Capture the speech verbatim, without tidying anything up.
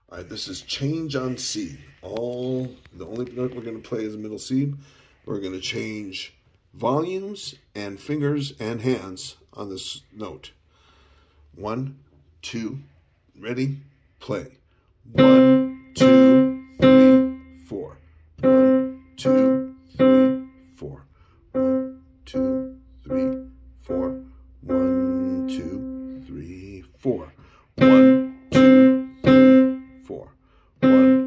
All right, this is change on C. All the only note we're going to play is the middle C. We're going to change volumes and fingers and hands on this note. One, two, ready, play. One, two, three, four. One, two, three, four. One, two, three, four. One, two, three, four. One, two, three, four. One,